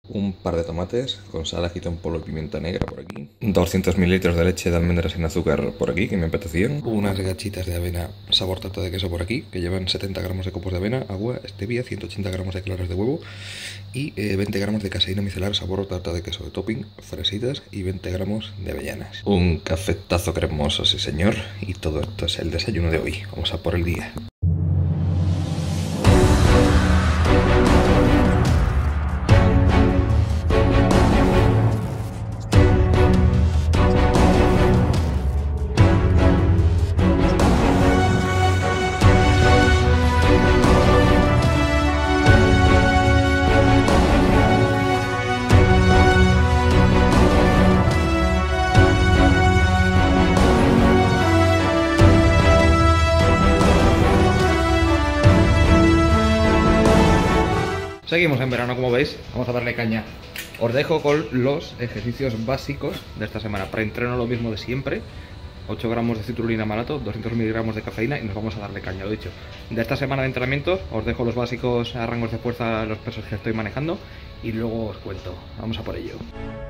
Un par de tomates con sal, ajito en polvo y pimienta negra por aquí. 200 mililitros de leche de almendras sin azúcar por aquí, que me apetecían. Unas gachitas de avena sabor tarta de queso por aquí, que llevan 70 gramos de copos de avena, agua, stevia, 180 gramos de claras de huevo y 20 gramos de caseína micelar sabor tarta de queso de topping, fresitas y 20 gramos de avellanas. Un cafetazo cremoso, sí señor. Y todo esto es el desayuno de hoy. Vamos a por el día. Seguimos en verano, como veis, vamos a darle caña. Os dejo con los ejercicios básicos de esta semana. Preentreno lo mismo de siempre, 8 gramos de citrulina malato, 200 miligramos de cafeína y nos vamos a darle caña, lo dicho. De esta semana de entrenamiento os dejo los básicos a rangos de fuerza, los pesos que estoy manejando y luego os cuento. Vamos a por ello.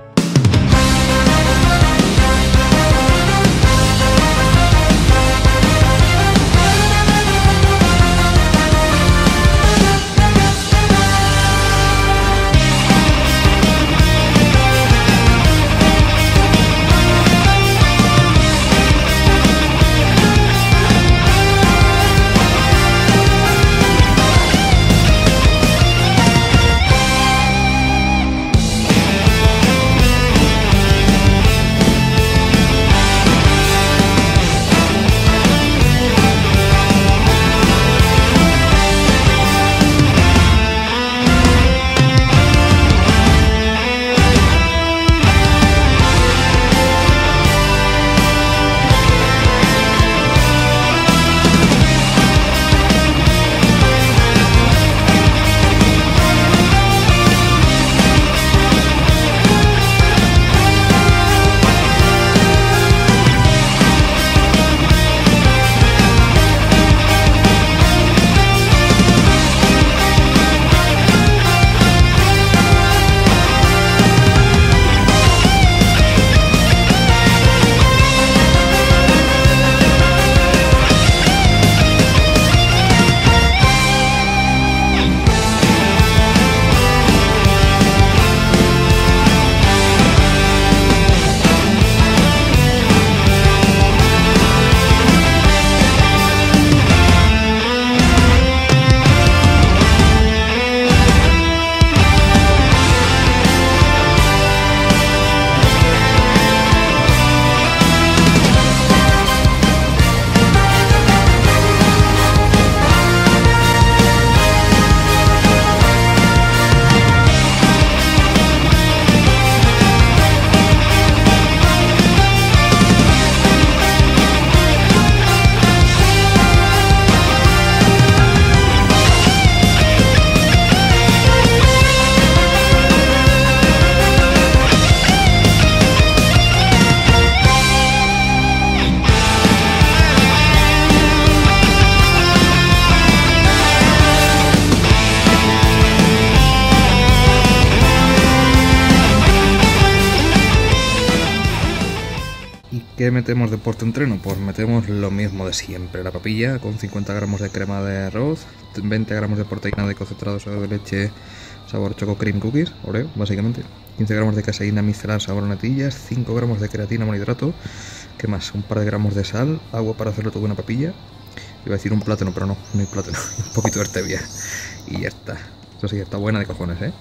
¿Qué metemos de post-entreno? Pues metemos lo mismo de siempre, la papilla con 50 gramos de crema de arroz, 20 gramos de proteína de concentrado de leche sabor choco cream cookies, Oreo, básicamente, 15 gramos de caseína micelar sabor natillas, 5 gramos de creatina monohidrato, ¿qué más? Un par de gramos de sal, agua para hacerlo todo una papilla, iba a decir un plátano, pero no hay plátano, un poquito de stevia y ya está. Eso sí, está buena de cojones, ¿eh?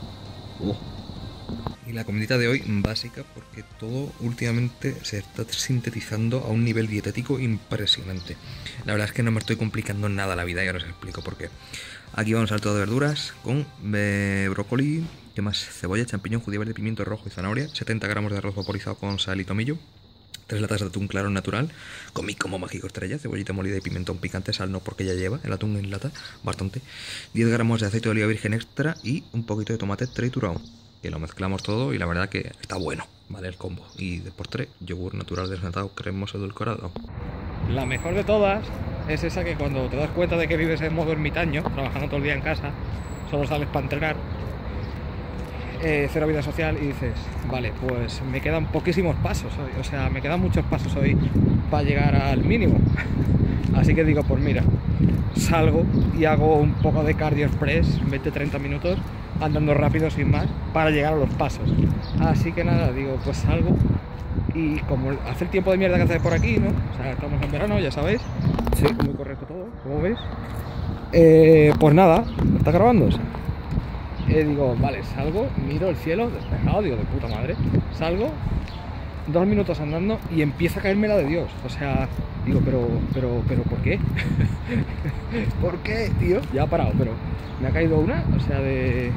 Y la comidita de hoy básica porque todo últimamente se está sintetizando a un nivel dietético impresionante. La verdad es que no me estoy complicando nada la vida y ahora os explico por qué. Aquí vamos al todo de verduras con brócoli, ¿qué más? Cebolla, champiñón, judía verde, pimiento rojo y zanahoria, 70 gramos de arroz vaporizado con sal y tomillo, 3 latas de atún claro natural, con mi como mágico estrella, cebollita molida y pimentón picante, sal no porque ya lleva el atún en lata, bastante, 10 gramos de aceite de oliva virgen extra y un poquito de tomate triturado. Que lo mezclamos todo y la verdad que está bueno, ¿vale? El combo. Y de postre, yogur natural desnatado, cremoso, edulcorado. La mejor de todas es esa que cuando te das cuenta de que vives en modo ermitaño, trabajando todo el día en casa, solo sales para entrenar, cero vida social, y dices, vale, pues me quedan poquísimos pasos hoy, o sea, me quedan muchos pasos hoy para llegar al mínimo. Así que digo, pues mira, salgo y hago un poco de cardio express, 20-30 minutos, andando rápido sin más, para llegar a los pasos. Así que nada, digo, pues salgo, y como hace el tiempo de mierda que hace por aquí, ¿no? O sea, estamos en verano, ya sabéis. Sí, muy correcto todo, como veis. Pues nada, ¿está grabando? Digo, vale, salgo, miro el cielo despejado, digo, de puta madre. Salgo, 2 minutos andando y empieza a caerme la de Dios. O sea, digo, pero, ¿por qué? ¿Por qué, tío? Ya ha parado, pero me ha caído una, o sea, de...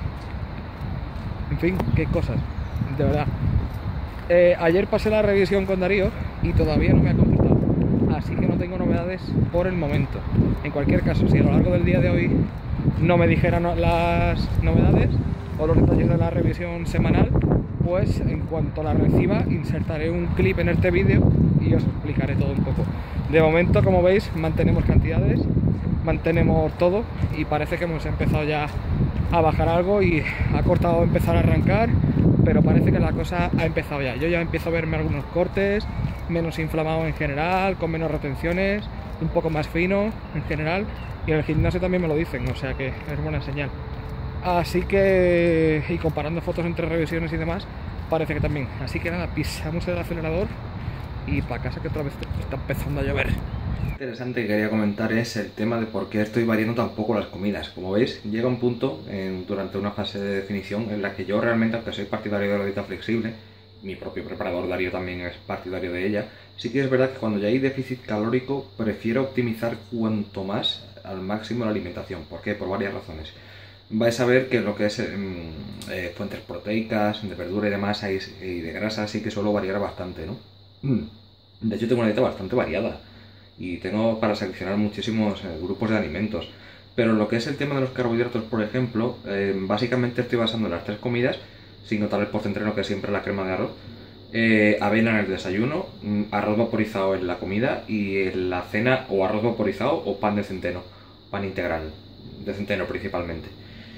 En fin, qué cosas, de verdad. Ayer pasé la revisión con Darío y todavía no me ha contestado, así que no tengo novedades por el momento. En cualquier caso, si a lo largo del día de hoy no me dijeran las novedades o los detalles de la revisión semanal, pues en cuanto la reciba insertaré un clip en este vídeo y os explicaré todo un poco. De momento, como veis, mantenemos cantidades, mantenemos todo, y parece que hemos empezado ya a bajar algo y ha costado empezar a arrancar, pero parece que la cosa ha empezado ya. Yo ya empiezo a verme algunos cortes, menos inflamado en general, con menos retenciones, un poco más fino en general, y en el gimnasio también me lo dicen, o sea que es buena señal. Así que, y comparando fotos entre revisiones y demás, parece que también. Así que nada, pisamos el acelerador y para casa, que otra vez está empezando a llover. Interesante que quería comentar es el tema de por qué estoy variando tan poco las comidas. Como veis, llega un punto durante una fase de definición en la que yo realmente, aunque soy partidario de la dieta flexible, mi propio preparador Darío también es partidario de ella, sí que es verdad que cuando ya hay déficit calórico prefiero optimizar cuanto más al máximo la alimentación. ¿Por qué? Por varias razones. Vais a ver que lo que es fuentes proteicas, de verdura y demás y de grasa sí que suelo variar bastante, ¿no? De hecho tengo una dieta bastante variada y tengo para seleccionar muchísimos grupos de alimentos. Pero lo que es el tema de los carbohidratos, por ejemplo, básicamente estoy basando en las 3 comidas, sin notar el postentreno, que es siempre la crema de arroz, avena en el desayuno, arroz vaporizado en la comida, y en la cena o arroz vaporizado o pan de centeno, pan integral, de centeno principalmente.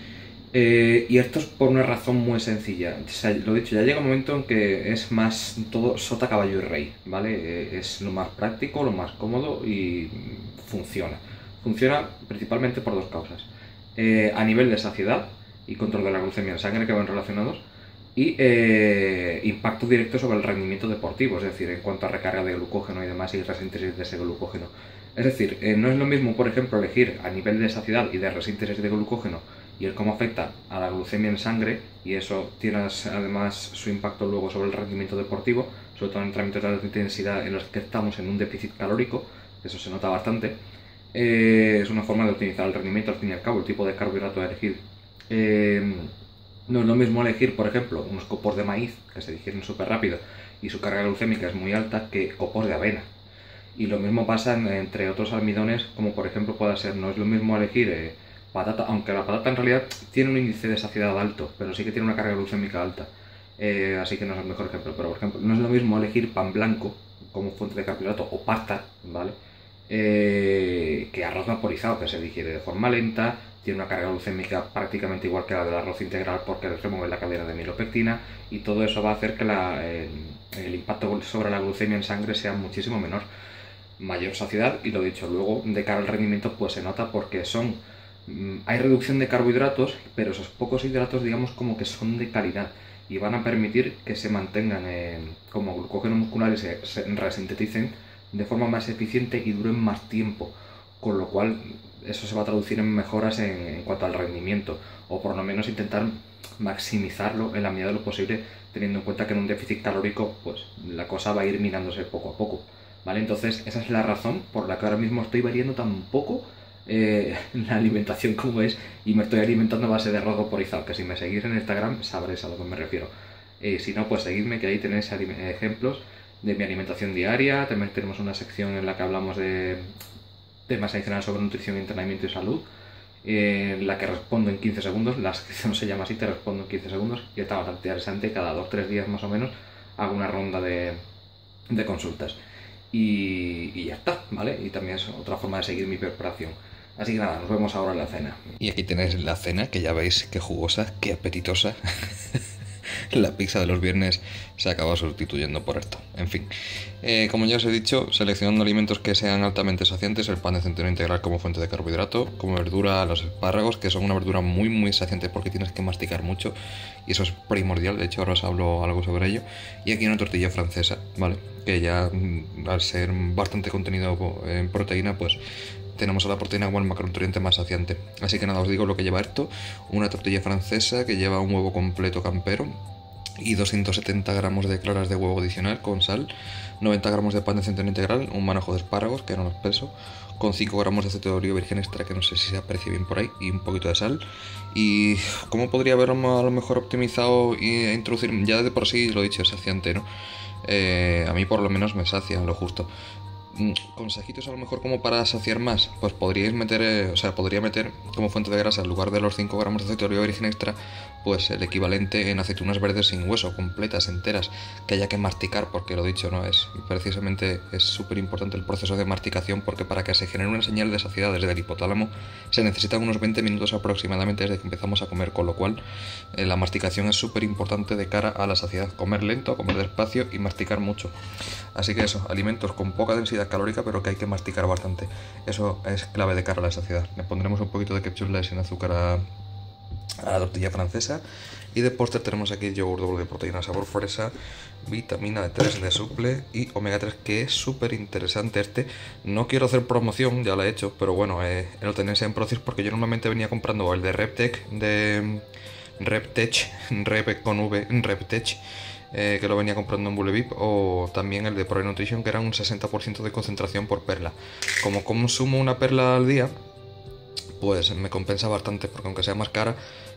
Y esto es por una razón muy sencilla. O sea, lo dicho, ya llega un momento en que es más todo sota, caballo y rey, ¿vale? Es lo más práctico, lo más cómodo y funciona. Funciona principalmente por 2 causas. A nivel de saciedad y control de la glucemia en sangre, que van relacionados, y impacto directo sobre el rendimiento deportivo, es decir, en cuanto a recarga de glucógeno y demás, y resíntesis de ese glucógeno. Es decir, no es lo mismo, por ejemplo, elegir a nivel de saciedad y de resíntesis de glucógeno y el cómo afecta a la glucemia en sangre, y eso tiene además su impacto luego sobre el rendimiento deportivo, sobre todo en entrenamientos de alta intensidad en los que estamos en un déficit calórico, eso se nota bastante. Es una forma de optimizar el rendimiento, al fin y al cabo, el tipo de carbohidrato a elegir. No es lo mismo elegir, por ejemplo, unos copos de maíz que se digieren súper rápido y su carga glucémica es muy alta, que copos de avena. Y lo mismo pasa entre otros almidones, como por ejemplo pueda ser, no es lo mismo elegir patata, aunque la patata en realidad tiene un índice de saciedad alto, pero sí que tiene una carga glucémica alta, así que no es el mejor ejemplo. Pero por ejemplo, no es lo mismo elegir pan blanco como fuente de carbohidrato o pasta, ¿vale? Que arroz vaporizado, que se digiere de forma lenta, tiene una carga glucémica prácticamente igual que la del arroz integral, porque remueve la cadena de milopectina, y todo eso va a hacer que el impacto sobre la glucemia en sangre sea muchísimo menor. Mayor saciedad, y lo dicho, luego de cara al rendimiento pues se nota, porque hay reducción de carbohidratos, pero esos pocos hidratos, digamos, como que son de calidad y van a permitir que se mantengan como glucógeno muscular y se resinteticen de forma más eficiente y duren más tiempo, con lo cual eso se va a traducir en mejoras en cuanto al rendimiento, o por lo menos intentar maximizarlo en la medida de lo posible, teniendo en cuenta que en un déficit calórico pues la cosa va a ir minándose poco a poco, ¿vale? Entonces esa es la razón por la que ahora mismo estoy variando tan poco la alimentación, como veis, y me estoy alimentando a base de arroz vaporizado, que si me seguís en Instagram sabréis a lo que me refiero. Si no, pues seguidme, que ahí tenéis ejemplos de mi alimentación diaria. También tenemos una sección en la que hablamos de temas adicionales sobre nutrición, entrenamiento y salud, en la que respondo en 15 segundos, la sección se llama así, te respondo en 15 segundos, y está bastante interesante. Cada 2-3 días más o menos hago una ronda de consultas. Y ya está, ¿vale? Y también es otra forma de seguir mi preparación. Así que nada, nos vemos ahora en la cena. Y aquí tenéis la cena, que ya veis qué jugosa, qué apetitosa. la pizza de los viernes se acaba sustituyendo por esto. En fin, como ya os he dicho, seleccionando alimentos que sean altamente saciantes, el pan de centeno integral como fuente de carbohidrato, como verdura los espárragos, que son una verdura muy muy saciante porque tienes que masticar mucho y eso es primordial. De hecho ahora os hablo algo sobre ello. Y aquí una tortilla francesa, ¿vale? Que ya al ser bastante contenido en proteína, pues tenemos a la proteína como el macronutriente más saciante. Así que nada, os digo lo que lleva esto: una tortilla francesa que lleva un huevo completo campero y 270 gramos de claras de huevo adicional con sal, 90 gramos de pan de centeno integral, un manojo de espárragos, que no los peso, con 5 gramos de aceite de oliva virgen extra, que no sé si se aprecia bien por ahí, y un poquito de sal. ¿Y cómo podría haberlo a lo mejor optimizado e introducir? Ya de por sí, lo he dicho, es saciante, ¿no? A mí por lo menos me sacia lo justo. Consejitos a lo mejor como para saciar más, pues podríais meter, podría meter como fuente de grasa en lugar de los 5 gramos de aceite de oliva virgen extra, pues el equivalente en aceitunas verdes sin hueso, completas, enteras, que haya que masticar, porque lo dicho, ¿no? Es precisamente es súper importante el proceso de masticación, porque para que se genere una señal de saciedad desde el hipotálamo se necesitan unos 20 minutos aproximadamente desde que empezamos a comer, con lo cual la masticación es súper importante de cara a la saciedad. Comer lento, comer despacio y masticar mucho. Así que eso, alimentos con poca densidad calórica pero que hay que masticar bastante. Eso es clave de cara a la saciedad. Le pondremos un poquito de ketchup sin azúcar a la tortilla francesa. Y de postre tenemos aquí yogur doble de proteína sabor fresa, vitamina D3 de suple y omega 3, que es súper interesante este. No quiero hacer promoción, ya lo he hecho, pero bueno, lo tenéis en Procis porque yo normalmente venía comprando el de Reptech, Rep con V, Reptech, que lo venía comprando en Bulevip, o también el de Pro Nutrition, que era un 60% de concentración por perla. Como consumo una perla al día, pues me compensa bastante, porque aunque sea más cara,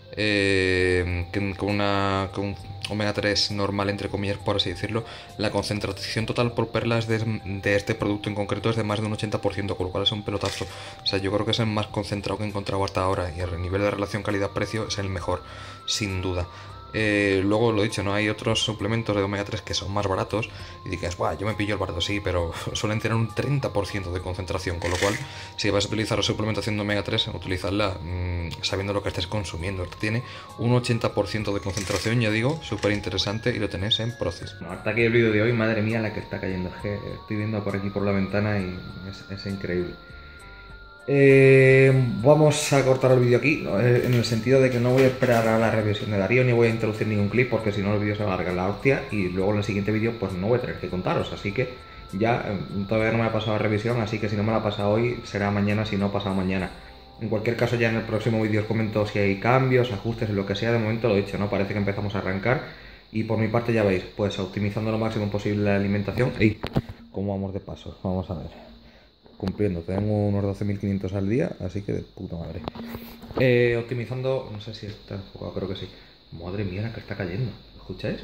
con un omega 3 normal, entre comillas, por así decirlo, la concentración total por perlas de este producto en concreto es de más de un 80%, con lo cual es un pelotazo. O sea, yo creo que es el más concentrado que he encontrado hasta ahora, y el nivel de relación calidad-precio es el mejor, sin duda. Luego lo dicho, no hay otros suplementos de omega 3 que son más baratos y digas, guau, yo me pillo el barato, sí, pero suelen tener un 30% de concentración, con lo cual si vas a utilizar la suplementación de omega 3, utilizarla sabiendo lo que estés consumiendo. Este tiene un 80% de concentración, ya digo, súper interesante, y lo tenéis en Procis. Bueno, hasta aquí el vídeo de hoy. Madre mía la que está cayendo, es que estoy viendo por aquí por la ventana y es increíble. Vamos a cortar el vídeo aquí, ¿no? En el sentido de que no voy a esperar a la revisión de Darío ni voy a introducir ningún clip, porque si no el vídeo se va a alargar la hostia y luego en el siguiente vídeo pues no voy a tener que contaros, así que ya todavía no me ha pasado la revisión, así que si no me la pasa hoy será mañana, si no pasado mañana. En cualquier caso, ya en el próximo vídeo os comento si hay cambios, ajustes, lo que sea. De momento lo he dicho, ¿no? Parece que empezamos a arrancar y por mi parte ya veis, pues optimizando lo máximo posible la alimentación. Y ¿cómo vamos de paso? Vamos a ver. Cumpliendo, tengo unos 12.500 al día, así que de puta madre. Optimizando, no sé si está enfocado, creo que sí. Madre mía, la que está cayendo. ¿Escucháis?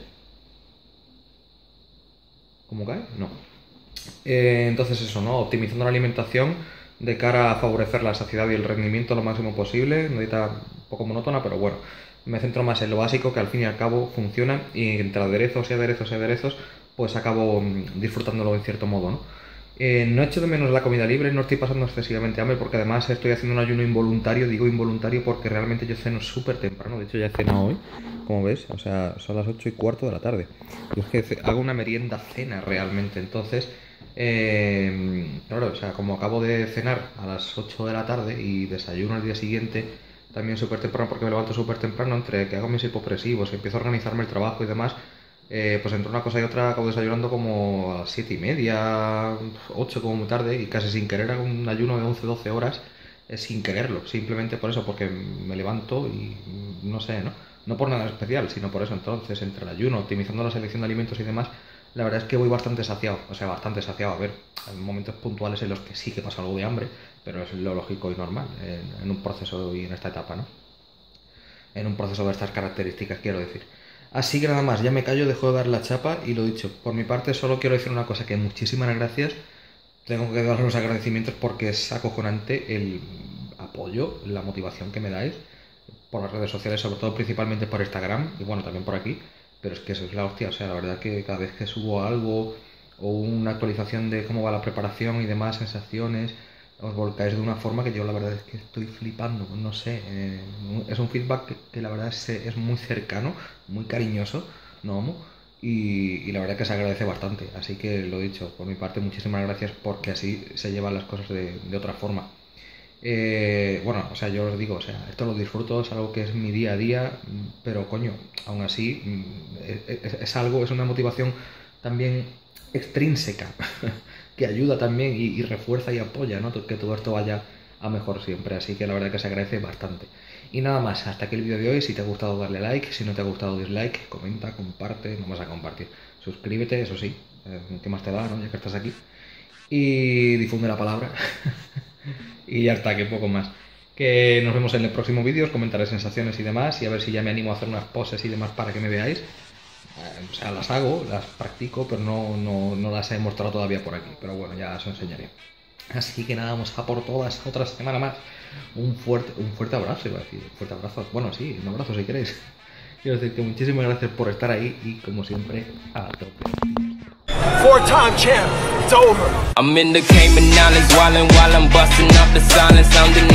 ¿Cómo cae? No. Entonces eso, ¿no? Optimizando la alimentación de cara a favorecer la saciedad y el rendimiento lo máximo posible. Una dieta un poco monótona, pero bueno, me centro más en lo básico, que al fin y al cabo funciona, y entre aderezos y aderezos y aderezos, pues acabo disfrutándolo en cierto modo, ¿no? No echo de menos la comida libre, no estoy pasando excesivamente hambre, porque además estoy haciendo un ayuno involuntario. Digo involuntario porque realmente yo ceno súper temprano. De hecho ya he cenado hoy, como ves, o sea, son las 8:15 de la tarde. Yo es que hago una merienda cena realmente, entonces, claro, o sea, como acabo de cenar a las 8 de la tarde y desayuno al día siguiente también súper temprano, porque me levanto súper temprano, entre que hago mis hipopresivos, empiezo a organizarme el trabajo y demás, pues entre una cosa y otra acabo desayunando como a las 7:30, 8 como muy tarde, y casi sin querer hago un ayuno de 11-12 horas, sin quererlo, simplemente por eso, porque me levanto y no sé, ¿no? No por nada especial, sino por eso. Entonces, entre el ayuno, optimizando la selección de alimentos y demás, la verdad es que voy bastante saciado, o sea, bastante saciado. A ver, hay momentos puntuales en los que sí que pasa algo de hambre, pero es lo lógico y normal en un proceso y en esta etapa, ¿no? En un proceso de estas características, quiero decir. Así que nada más, ya me callo, dejo de dar la chapa y lo dicho. Por mi parte solo quiero decir una cosa, que muchísimas gracias. Tengo que daros los agradecimientos porque es acojonante el apoyo, la motivación que me dais por las redes sociales, sobre todo principalmente por Instagram y bueno, también por aquí. Pero es que eso es la hostia, o sea, la verdad que cada vez que subo algo o una actualización de cómo va la preparación y demás, sensaciones, os volcáis de una forma que yo la verdad es que estoy flipando, no sé, es un feedback que la verdad es muy cercano, muy cariñoso, no homo, y la verdad que se agradece bastante, así que lo dicho, por mi parte muchísimas gracias porque así se llevan las cosas de otra forma. Bueno, o sea, yo os digo, o sea, esto lo disfruto, es algo que es mi día a día, pero coño, aún así es algo, es una motivación también extrínseca que ayuda también y refuerza y apoya, ¿no? Que todo esto vaya a mejor siempre, así que la verdad que se agradece bastante. Y nada más, hasta aquí el vídeo de hoy. Si te ha gustado darle like, si no te ha gustado dislike, comenta, comparte, no vas a compartir, suscríbete, eso sí, ¿qué más te da, no? Ya que estás aquí, y difunde la palabra. Y ya está, que poco más. Que nos vemos en el próximo vídeo, os comentaré sensaciones y demás, y a ver si ya me animo a hacer unas poses y demás para que me veáis. O sea, las hago, las practico, pero no las he mostrado todavía por aquí. Pero bueno, ya os enseñaré. Así que nada, vamos a por todas, otra semana más. Un fuerte abrazo, iba a decir. Un fuerte abrazo. Bueno, sí, un abrazo si queréis. Quiero decir que muchísimas gracias por estar ahí y como siempre, a tope. Four-time champ, it's over. I'm in the Cayman Islands while I'm busting up the silence. I'm the